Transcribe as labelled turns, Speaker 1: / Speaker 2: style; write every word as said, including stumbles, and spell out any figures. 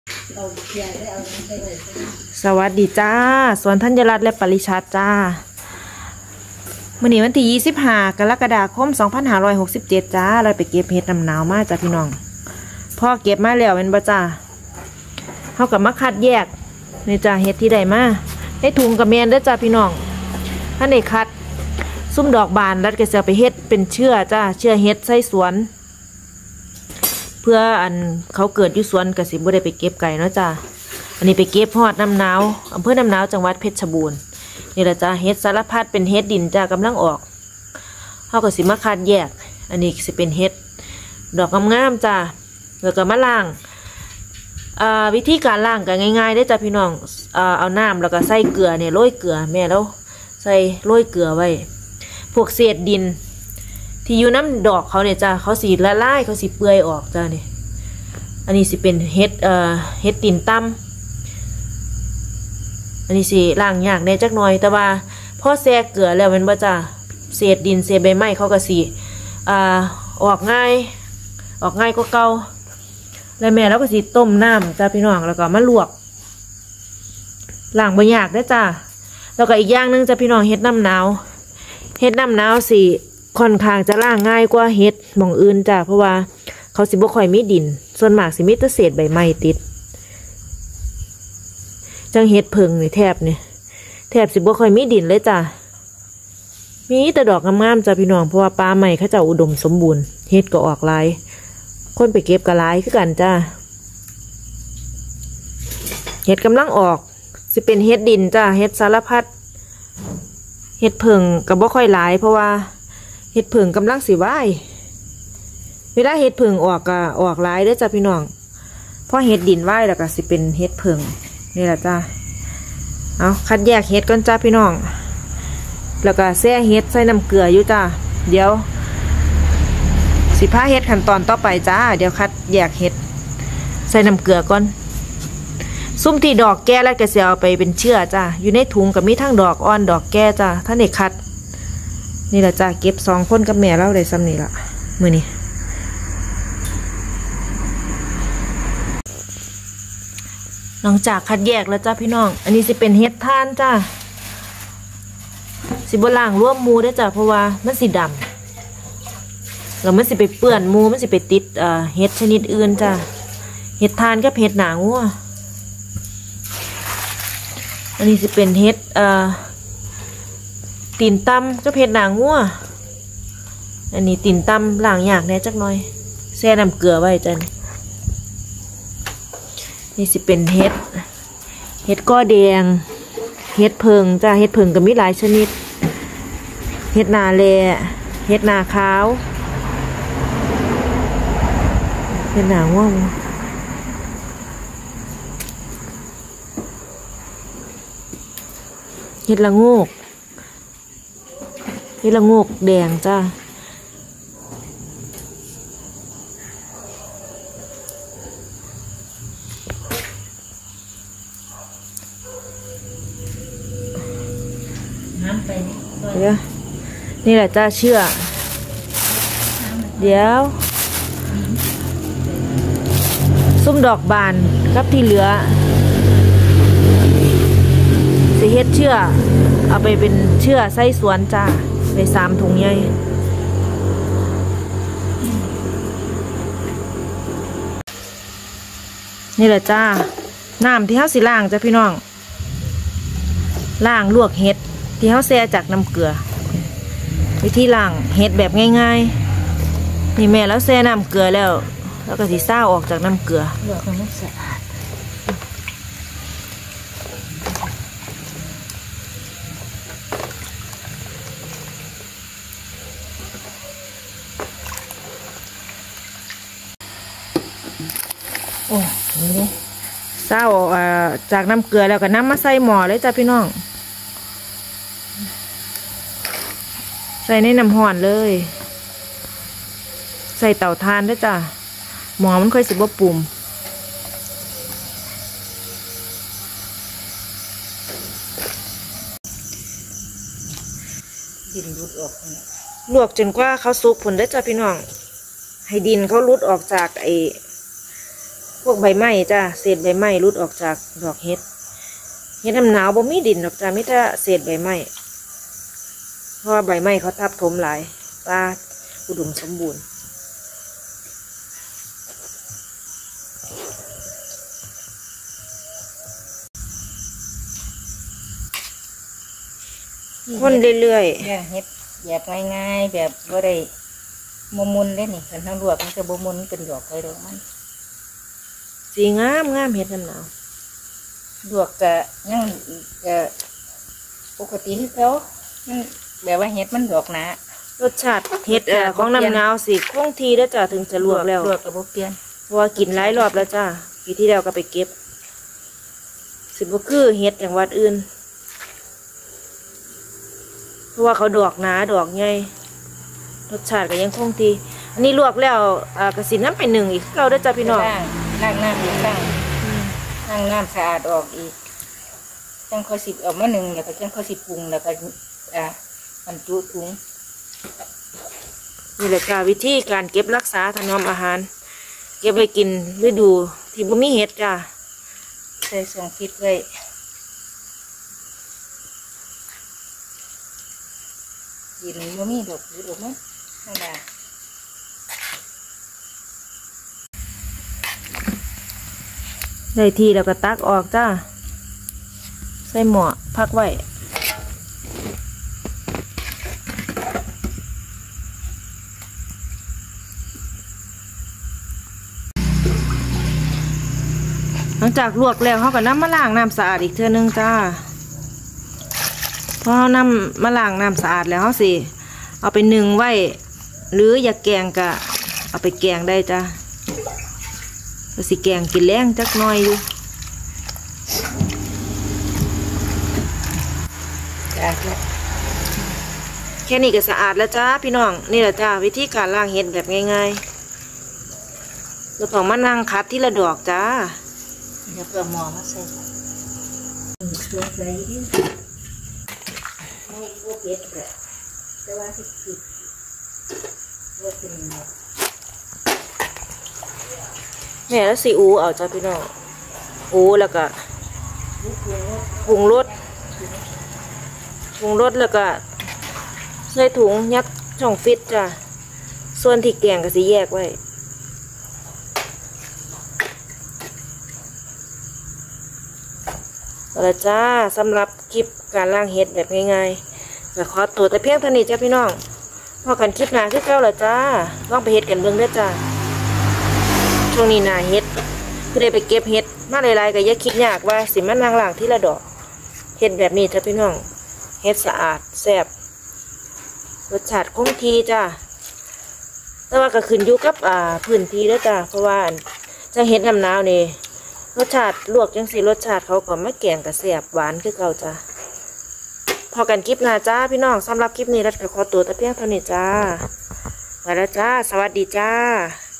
Speaker 1: สวัสดีจ้าสวนธัญรัตน์และปริชาติจ้ามื่อนี้วันที่ยี่สิบห้ากรกฎาคมสองพันห้าร้อยหกสิบเจ็ดจ้าเราไปเก็บเห็ดน้ำหนาวมาจ้าพี่น้องพ่อเก็บมาแล้วเป็นบ่จ้าเขากับมาคัดแยกนี่จ้าเห็ดที่ใดมาให้ถุงกับเมนเด้อจ้าพี่น้องท่านเอกคัดซุ้มดอกบานรัดกระเสือไปเห็ดเป็นเชื่อจ้าเชื่อเห็ดใส่สวนเพื่ออันเขาเกิดอยู่สวนกสิบ่ได้ไปเก็บไก่เนาะจ้าอันนี้ไปเก็บฮอดน้ำหนาวอำเภอน้ำหนาวจังหวัดเพชรบูรณ์นี่แหละจ้าเห็ดสารพัดเป็นเห็ดดินจ้ากำลังออกเขาก็สิมาคัดแยกอันนี้สิเป็นเห็ดดอกงามๆจ้าแล้วก็มาล้างวิธีการล้างก็ง่ายๆได้จ้าพี่น้องเอาน้ำแล้วก็ใส่เกลือเนี่ยโรยเกลือแม่แล้วใส่โรยเกลือไว้พวกเศษดินที่อยู่น้ำดอกเขาเนี่ยจ้าเขาสีละลายเขาสีเปื่อยออกจ้าเนี่ยอันนี้สิเป็นเห็ดเอ่อเห็ดดินตั้มอันนี้สิล้างยากแน่จักหน่อยแต่ว่าพอแช่เกลือแล้วมันบ่จ้าเศษดินเศษใบไม้เขาก็สีอ่าออกง่ายออกง่ายกว่าเก่าแล้วแม่แล้วก็สิต้มน้ำจ้าพี่น้องแล้วก็มาลวกล้างบ่ยากได้จ้าแล้วก็อีกอย่างนึงจ้าพี่น้องเห็ดน้ำหนาวเห็ดน้ำหนาวสิค่อนข้างจะล้างง่ายกว่าเห็ดหม่องอื่นจ้าเพราะว่าเขาสิบ่ค่อยมีดินส่วนมากสิมีแต่เศษใบไม้ติดจังเห็ดเพิงนี่แทบเนี่ยแทบสิบ่ค่อยมีดินเลยจ้ามีแต่ดอกงามๆจ้าพี่น้องเพราะว่าป่าไม้เขาเจ้าอุดมสมบูรณ์เห็ดก็ออกหลายคนไปเก็บก็หลายคือกันจ้าเห็ดกำลังออกสิเป็นเห็ดดินจ้าเห็ดสารพัดเห็ดเพิงก็บ่ค่อยหลายเพราะว่าเห็ดเพิงกำลังสิว่ายเวลาเห็ดเพิงออกก็ออกหลายเด้อจ้าพี่น้องพอเห็ดดินว่ายแล้วก็สิเป็นเห็ดเพิงนี่แหละจ้าเอาคัดแยกเห็ดก่อนจ้าพี่น้องแล้วก็แช่เห็ดใส่น้ำเกลืออยู่จ้าเดี๋ยวสิพาเห็ดขั้นตอนต่อไปจ้าเดี๋ยวคัดแยกเห็ดใส่น้ำเกลือก่อนซุ่มที่ดอกแก่แล้วก็จะเอาไปเป็นเชื้อจ้าอยู่ในถุงกับมีทั้งดอกอ่อนดอกแก่จ้าท่านเอกคัดนี่แหละจ้าเก็บสองคนกับแม่เราได้ซ้ำนี่ละมือนี้หลังจากคัดแยกแล้วจ้าพี่น้องอันนี้สิเป็นเห็ดท่านจ้าสิบล่างร่วมมูได้จ้าเพราะว่ามันสีดำแล้วมันสิไปเปื้อนมูมันสิไปติดเอ่อเห็ดชนิดอื่นจ้าเห็ดท่านกับเห็ดหนางัวอันนี้สิเป็นเห็ดเอ่อตีนตำกับเห็ดหนางัวอันนี้ตีนตำล่างยากแน่จักหน่อยแช่น้ำเกลือไว้จ้านี่สิเป็นเห็ดเห็ดก้อแดงเห็ดเพิงจ้าเห็ดเพิงก็มีหลายชนิดเห็ดนาแลเห็ดนาขาวเห็ดหนาง่วงเห็ดละโงกเห็ดละโงกแดงจ้าเดี๋ยวนี่แหละจ้าเชื่อเดี๋ยวซุ้มดอกบานกับที่เหลือสิเฮ็ดเชื่อเอาไปเป็นเชื่อไส้สวนจ้าในสามถุงใหญ่นี่แหละจ้าน้ำที่เขาสิล้างจ้าพี่น้องล้างลวกเห็ดที่เขาแช่จากน้ำเกลือวิธีล้างเห็ดแบบง่ายๆนี่แม่แล้วแช่น้ำเกลือแล้วแล้วก็สีซ่าออกจากน้ำเกลือลวกให้มันสะอาดโอ้นี่ซ่าออกจากน้ำเกลือแล้วก็น้ำมาใส่หม้อเลยจ้ะพี่น้องใส่ในน้ำห่อนเลยใส่เตาถ่านด้วยจ้ะหมอมันค่อยสิบว่าปุ่มดินรุดออกลวกจนกว่าเขาสุกผลได้จ้ะพี่น้องให้ดินเขารุดออกจากไอ้พวกใบไม้จ้าเศษใบไม้รุดออกจากดอกเห็ดเห็ดน้ำหนาวบ่มีดินดอกจ้ามิแต่เศษใบไม้เพราะว่าใบไม้เขาทับถมหลายป่าอุดมสมบูรณ์คนเรื่อยๆ
Speaker 2: เนี่ยเฮ็ดแบบง่ายๆแบบว่าได้มมุนได้นี่กันทั้งรวบมันจะบ่มุนเป็นดอกเลยดอกมัน
Speaker 1: สีงามงามเห็ดน้ำหนาว
Speaker 2: ดอกกะยังกะปกติที่เขาแบบว่าเห็ดมันดอกหนาร
Speaker 1: สชาติเห็ดของน้ำหนาวสิคงทีแล้วจ้าถึงจะลวกแล้ว
Speaker 2: ลวกกับบ่เปลี่ยน
Speaker 1: เพราะว่ากินหลายรอบแล้วจ้าปีที่แล้วก็ไปเก็บสิบ่คือเห็ดอย่างวัดอื่นเพราะว่าเขาดอกหนาดอกใหญ่รสชาติก็ยังคงทีอันนี้ลวกแล้วกระสินน้ำไปหนึ่งอีกเราได้จ้าพี่น้อง
Speaker 2: ล้างน้ำอีกล้างล้างน้ำสะอาดออกอีกจังข้อสิบออกมาหนึ่งแล้วก็จังข้อสิบปรุงแล้วก็อ่าบรรจุถุง
Speaker 1: นี่แหละจ้าวิธีการเก็บรักษาถนอมอาหารเก็บไว้กินฤดูที่บ่มีเห็ดจ้า
Speaker 2: ใส่ส่งฟิตไว้ยินบ่มีดอกหรือดอกมั้งธรรมดา
Speaker 1: ได้ทีแล้วก็ตักออกจ้าใส่หม้อพักไว้หลังจากลวกแล้วเขาก็นำมาล้างน้ำสะอาดอีกเทื่อนึงจ้าพอเขานำมาล้างน้ำสะอาดแล้วเขาสิเอาไปนึ่งไว้หรืออยากแกงก็เอาไปแกงได้จ้าก็สิแกงกินแรงจักหน่อยอยู่แค่นี้ก็สะอาดแล้วจ้าพี่น้องนี่แหละจ้าวิธีการล้างเห็ดแบบง่ายๆเราต้องมานั่งคัดที่ละดอกจ้า
Speaker 2: เดี๋ยวเปลือกหมอมาใส่เครื่องใส่ดิไม่พวกเห็ดแบบแต่ว่าที่คือว่าเป็น
Speaker 1: แม่แล้วซีอูเอาจ้าพี่น้องอูแล้วก็ปรุงรสปรุงรสแล้วก็ใส่ถุงยัดช่องฟิตจ้ะส่วนที่แกงก็สิแยกไว้เอาละจ้าสำหรับคลิปการล้างเห็ดแบบง่ายๆก็ขอตัวแต่เพียงเท่านี้จ้าพี่น้องพอกันคลิปหน้าคือเก่าละจ้าลองไปเห็ดกันเบิ่งเด้อจ้าช่วงนี้หน้าเห็ดคือได้ไปเก็บเห็ดมาหลายๆก็อย่าคิดยากว่าสิมันล้างๆที่ละดอกเห็ดแบบนี้จ้าพี่น้องเห็ดสะอาดแซ่บรสชาติคงที่จ้าแต่ว่าก็ขึ้นอยู่กับอ่าพื้นที่แล้วจ้าเพราะว่าจะเห็ดน้ำหนาวนี่รสชาติลวกจังสีรสชาติเขาก็ไม่แกงกับแซ่บหวานคือเก่าจ้าพอกันคลิปหน้าจ้าพี่น้องสำหรับคลิปนี้รัดก็ขอตัวแต่เพียงเท่านี้จ้าไปแล้วจ้าสวัสดีจ้า